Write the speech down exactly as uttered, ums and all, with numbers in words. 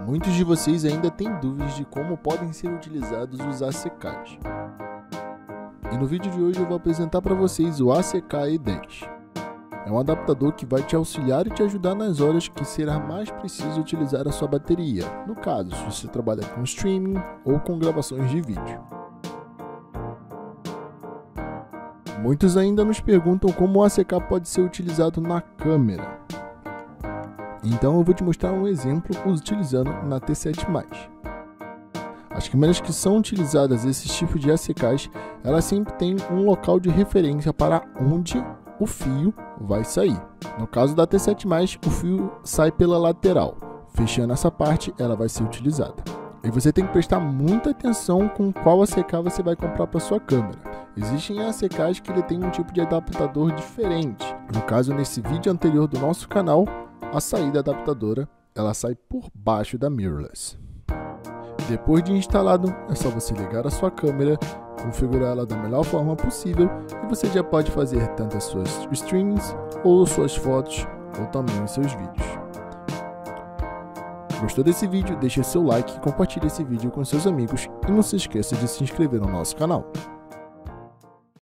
Muitos de vocês ainda têm dúvidas de como podem ser utilizados os A C Ks. E no vídeo de hoje eu vou apresentar para vocês o A C K E dez. É um adaptador que vai te auxiliar e te ajudar nas horas que será mais preciso utilizar a sua bateria, no caso, se você trabalha com streaming ou com gravações de vídeo. Muitos ainda nos perguntam como o A C K pode ser utilizado na câmera. Então eu vou te mostrar um exemplo utilizando na T sete mais. As câmeras que são utilizadas esses tipos de A C Ks, elas sempre têm um local de referência para onde o fio vai sair. No caso da T sete mais, o fio sai pela lateral. Fechando essa parte, ela vai ser utilizada. E você tem que prestar muita atenção com qual A C K você vai comprar para sua câmera. Existem A C Ks que ele tem um tipo de adaptador diferente. No caso, nesse vídeo anterior do nosso canal, a saída adaptadora ela sai por baixo da mirrorless. Depois de instalado, é só você ligar a sua câmera, configurar ela da melhor forma possível e você já pode fazer tanto as suas streams, ou suas fotos, ou também os seus vídeos. Gostou desse vídeo? Deixe seu like e compartilhe esse vídeo com seus amigos e não se esqueça de se inscrever no nosso canal.